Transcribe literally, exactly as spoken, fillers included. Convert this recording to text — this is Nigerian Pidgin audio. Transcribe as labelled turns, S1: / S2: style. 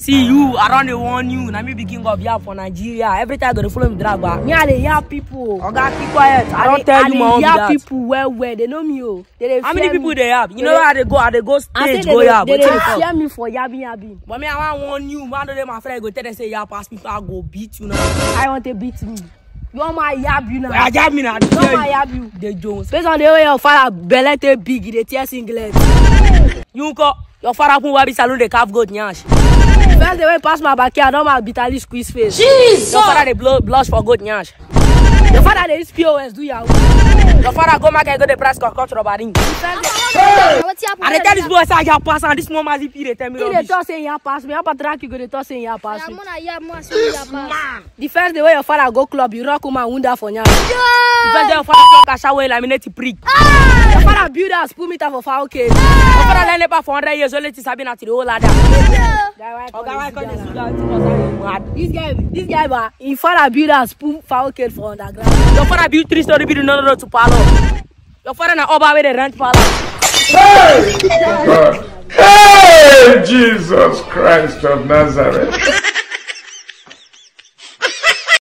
S1: See you around the one you. Now me be king of yap for Nigeria. Every time I go to follow me drag back.
S2: Me and the yap people.
S1: Oga, keep quiet. I don't tell you my own
S2: yap
S1: that.
S2: people well well. They know me oh. They, they
S1: How many people
S2: me.
S1: they have? You know where they go? How they go stage
S2: they,
S1: go
S2: they,
S1: yap.
S2: They, they,
S1: What
S2: they
S1: the fuck?
S2: fear me for yabbing yabbing.
S1: But me, I want one you. Man, don't let my friend go tell them say yap pass me. I go beat you now.
S2: I want to beat me. You want my yab you now?
S1: I jab me now.
S2: You want my yab you?
S1: The Jones.
S2: Based on the way your father belly big, they tear singlet.
S1: You go. Your father put wabi salon the calf goat nyash.
S2: First the way pass my backyard, don't my bitterly squeeze face.
S1: Jesus. Your father they blow blush for goat nyash.
S2: Your father they use P O S do ya?
S1: Your father go market go the price cut cut rubber ring. I tell this boy say I can pass and this mama zip they tell me
S2: He
S1: rubbish.
S2: they talk say ya pass me. I patrack you go they talk say ya pass me.
S1: Man.
S2: The first the way your father go club, you rock woman wound for ya.
S1: The first day your father fuck a shower laminate prick.
S2: Your father build house, put meter for five K.
S1: Your father learn about for hundred years only to sabi na to the whole ladder. Okay, why can't you do that?
S2: This guy, this guy, but his father build house, put five K for underground.
S1: Your father built three story building no road to Palo. Your father na over where they rent Palo.
S3: Hey! Hey! Jesus Christ of Nazareth.